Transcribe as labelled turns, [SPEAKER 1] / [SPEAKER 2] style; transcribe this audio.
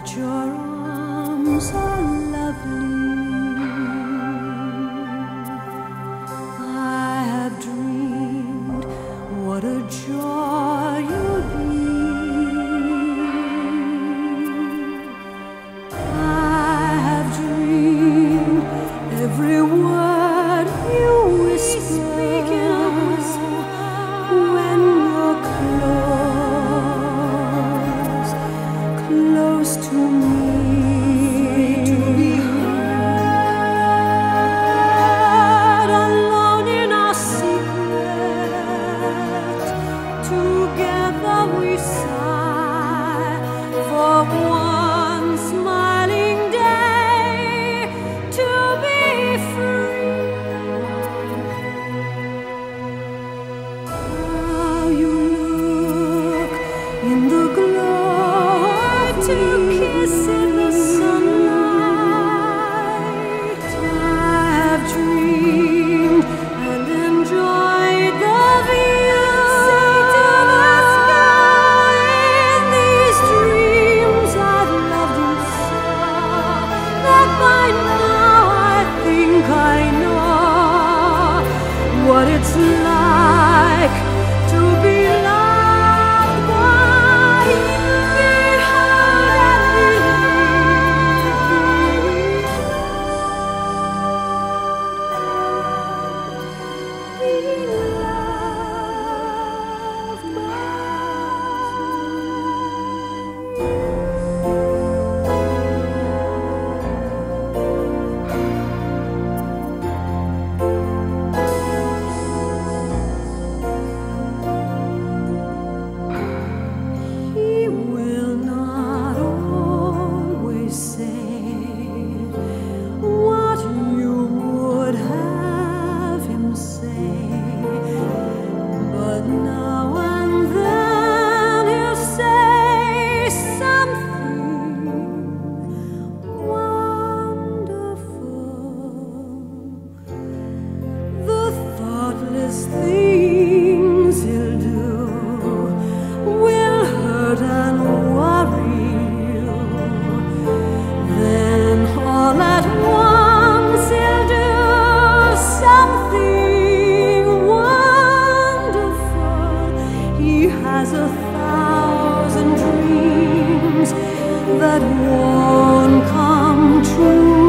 [SPEAKER 1] But your arms are lovely. I have dreamed what a joy you'll be. I have dreamed every word you whisper when you're close to me. Alone in our secret, together we sigh for one smiling day to be free. How you look in the glow to kiss in the sunlight. I have dreamed and enjoyed the view. Say to the sky, in these dreams I've loved you so that by now I think I know what it's like to be loved by you. Be heard and be loved by He will not always say what you would have him say, but now and then he'll say something wonderful. The thoughtless things he'll do will hurt and worry you. Then all at once he'll do something wonderful. He has 1,000 dreams that won't come true.